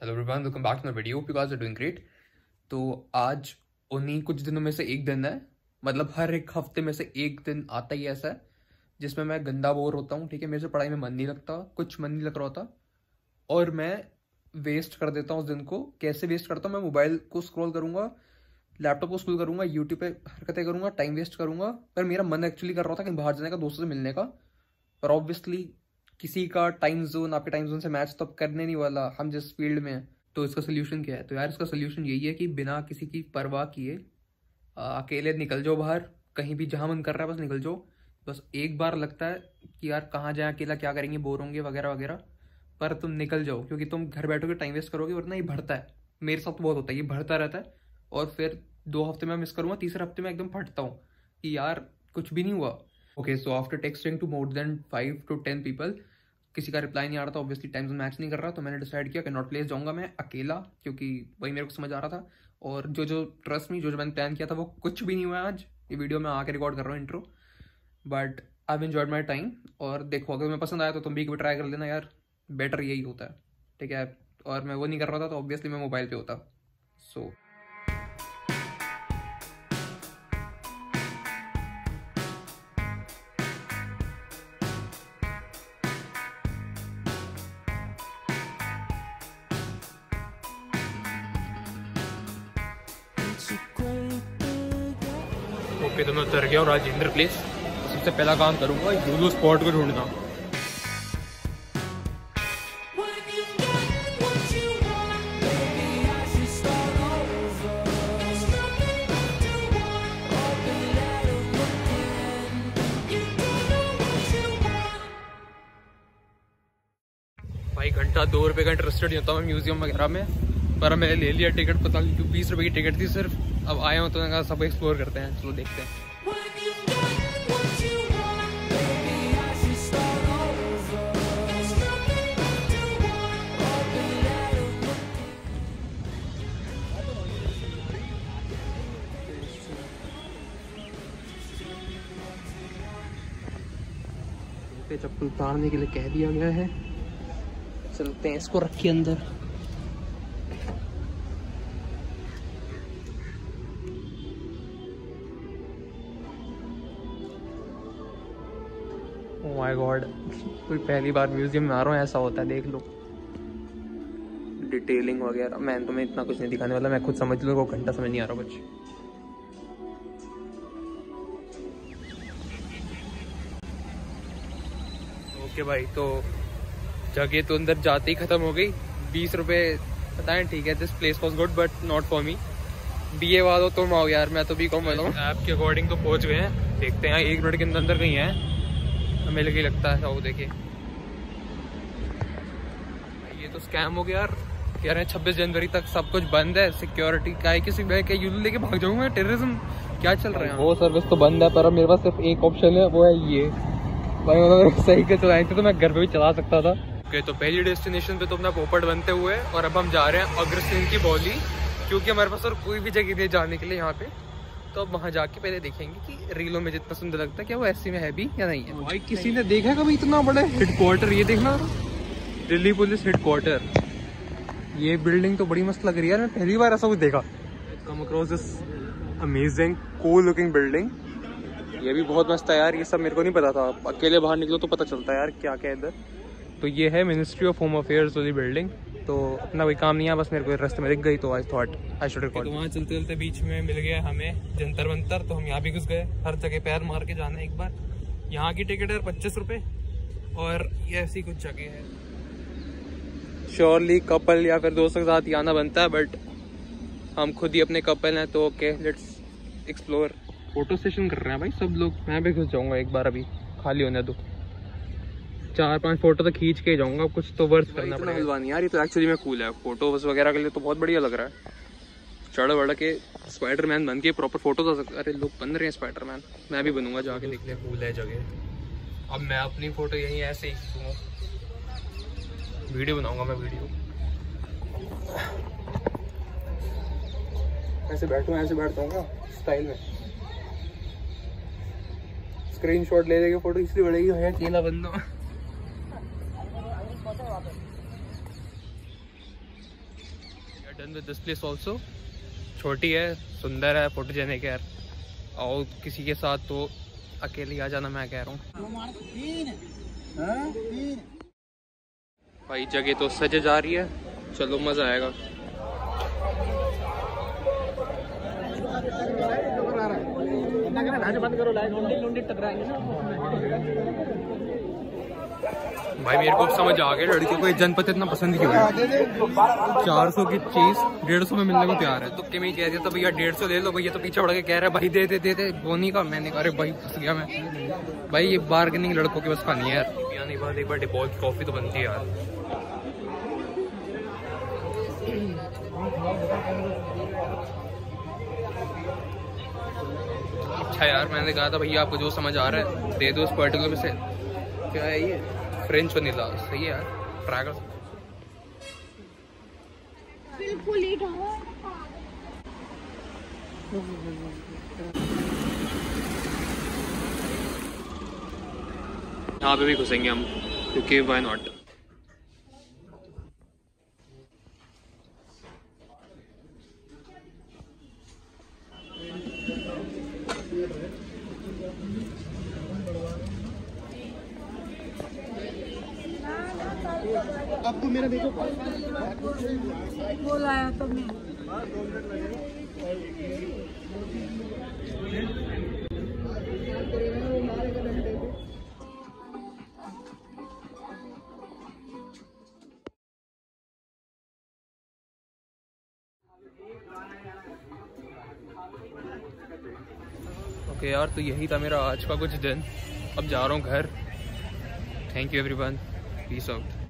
Hello everyone, welcome back to my video. You guys are doing great. तो आज उन्हीं कुछ दिनों में से एक दिन है, मतलब हर एक हफ्ते में से एक दिन आता ही ऐसा है जिसमें मैं गंदा बोर होता हूँ। ठीक है, मेरे से पढ़ाई में मन नहीं लगता, कुछ मन नहीं लग रहा होता और मैं वेस्ट कर देता हूँ उस दिन को। कैसे वेस्ट करता हूँ? मैं मोबाइल को स्क्रॉल करूंगा, लैपटॉप को स्क्रॉल करूंगा, यूट्यूब पे हरकतें करूंगा, टाइम वेस्ट करूंगा। पर मेरा मन एक्चुअली कर रहा था कहीं बाहर जाने का, दोस्तों से मिलने का। पर ऑब्वियसली किसी का टाइम जोन आपके टाइम जोन से मैच तो करने नहीं वाला, हम जिस फील्ड में हैं। तो इसका सोल्यूशन क्या है? तो यार इसका सोल्यूशन यही है कि बिना किसी की परवाह किए अकेले निकल जाओ बाहर, कहीं भी जहां मन कर रहा है बस निकल जाओ। बस एक बार लगता है कि यार कहाँ जाए, अकेला क्या करेंगे, बोर होंगे वगैरह वगैरह, पर तुम निकल जाओ क्योंकि तुम घर बैठोगे टाइम वेस्ट करोगे, वरना ये बढ़ता है। मेरे साथ तो बहुत होता है, ये बढ़ता रहता है और फिर 2 हफ्ते में मिस करूंगा, तीसरे हफ्ते में एकदम फटता हूँ कि यार कुछ भी नहीं हुआ। Okay, so after texting to more than 5 to 10 people, किसी का रिप्लाई नहीं आ रहा था, ऑब्वियसली टाइम जोन मैच नहीं कर रहा, तो मैंने डिसाइड किया कि नॉट प्लेस जाऊंगा मैं अकेला, क्योंकि वही मेरे को समझ आ रहा था। और जो ट्रस्ट मी, जो मैंने प्लान किया था वो कुछ भी नहीं हुआ आज। ये वीडियो मैं आके रिकॉर्ड कर रहा हूँ intro, but I have enjoyed my time. और देखो, अगर मैं पसंद आया तो तुम भी एक बार ट्राई कर लेना यार, बेटर यही होता है। ठीक है, और मैं वो नहीं कर रहा था तो ऑब्वियसली मैं मोबाइल पे होता। सो ओके, तो मैं उतर गया हूँ राजेंद्र प्लेस। सबसे पहला काम करूंगा यूलो स्पॉट को ढूंढना। भाई घंटा 2 रुपये का इंटरेस्टेड नहीं होता मैं म्यूजियम वगैरह में, पर मैंने ले लिया टिकट। पता नहीं क्यों 20 रुपये की टिकट थी सिर्फ। अब आया हूँ तो मैंने कहा सब एक्सप्लोर करते हैं, चलो देखते हैं। चप्पल उतारने के लिए कह दिया गया है, चलते हैं, इसको रखिए अंदर। ओह माय गॉड, कोई पहली बार म्यूजियम में आ रहा हूँ, ऐसा होता है, देख लो डिटेलिंग वगैरह। मैं तुम्हें इतना कुछ नहीं दिखाने वाला, मैं खुद समझ लो, वो घंटा समझ नहीं आ रहा कुछ। ओके भाई, तो जगह तो अंदर जाते ही खत्म हो गई। 20 रुपये बताएं, ठीक है, this place was good but not for me. BA वालों तुम आओ यार, मैं तो BCom वाला हूँ। ऐप के अकॉर्डिंग तो पहुँच गए हैं, देखते हैं 1 मिनट के अंदर कहीं है, हमें लगे लगता है। वो देखिए, ये तो स्कैम हो गया यार। कह रहे हैं 26 जनवरी तक सब कुछ बंद है, सिक्योरिटी का है, किसी क्या यूलो लेके भाग जाऊंगा, टेररिज्म क्या चल रहा है? वो सर्विस तो बंद है, पर अब मेरे पास सिर्फ एक ऑप्शन है, वो है ये। भाई उन्होंने सही के चलाई थी तो मैं घर पे भी चला सकता था। ओके, तो पहली डेस्टिनेशन पे तो अपना पोपट बनते हुए, और अब हम जा रहे हैं अग्रसेन की बौली, क्योंकि हमारे पास और कोई भी जगह नहीं जाने के लिए यहाँ पे। तो अब वहाँ जाके पहले देखेंगे कि रीलों में जितना सुंदर लगता है क्या वो ऐसी में है भी या नहीं है। भाई किसी ने देखा है कभी इतना बड़ा हेडक्वार्टर? ये देखना, दिल्ली पुलिस हेडक्वार्टर। ये बिल्डिंग तो बड़ी मस्त लग रही है, मैं पहली बार ऐसा कुछ देखा। Come across this amazing cool looking building. ये भी बहुत मस्त है यार, ये सब मेरे को नहीं पता था, अकेले बाहर निकलो तो पता चलता है यार क्या क्या है इधर। तो ये है मिनिस्ट्री ऑफ होम अफेयर्स वाली बिल्डिंग। तो अपना कोई काम नहीं है, बस मेरे को रास्ते में दिख गई तो I thought I should record. तो वहाँ चलते चलते बीच में मिल गया हमें जंतर मंतर, तो हम यहाँ भी घुस गए। हर जगह पैर मार के जाना है एक बार। यहाँ की टिकट है 25 रुपये, और ये ऐसी कुछ जगह है। श्योरली कपल या फिर दोस्तों के साथ ही आना बनता है, बट हम खुद ही अपने कपल हैं, तो okay let's explore. Photo session कर रहे हैं भाई सब लोग, मैं भी घुस जाऊंगा एक बार, अभी खाली होने दो। 4-5 फोटो तो खींच के जाऊंगा, कुछ तो वर्थ करना पड़ेगा। हलवानी यार, ये तो एक्चुअली में कूल है, फोटोज वगैरह के लिए तो बहुत बढ़िया लग रहा है। चढ़ बढ़ के स्पाइडरमैन बन के प्रॉपर फोटो। अरे लोग बन रहे हैं स्पाइडरमैन, मैं भी बनूंगा जाके, देखने कूल है जगह। अब मैं अपनी फोटो यहीं ऐसे ही खींचूंगा, वीडियो बनाऊंगा मैं, वीडियो ऐसे बैठता हूँ स्टाइल में। स्क्रीनशॉट ले लेके फोटो इसलिए बढ़ेगी भैया, अकेला बंदा। Done with this place also. छोटी है, सुंदर है, फोटोजेनिक है, और किसी के साथ तो अकेले आ जाना मैं कह रहा हूँ। भाई जगह तो सजे जा रही है, चलो मजा आएगा। भाई मेरे को समझ आ गया लड़कियों को जनपद इतना पसंद क्यों है। 400 की चीज 150 में मिलने को तैयार है। तुक्के में ही कह दिया तो भैया 150 ले लो भैया, तो पीछे बढ़ के कह रहा है भाई दे दे दे दे। बोनी का मैंने कहा अरे भाई फंस गया मैं। भाई ये बार्गेनिंग लड़कों की बस का नहीं है यार। यानी बात एक बार डिपॉजिट कॉफी तो बनती है यार। अच्छा यार मैंने कहा था भैया आपको जो समझ आ रहा है दे दो उस पर्टिकुलर में से। क्या है ये? French vanilla. सही है यार, ट्राई कर। बिल्कुल ही यहाँ पे भी घुसेंगे हम क्योंकि व्हाई नॉट। आपको मेरा देखो बोला है तो मैं ओके यार, तो यही था मेरा आज का कुछ दिन। अब जा रहा हूँ घर। Thank you everyone, peace out.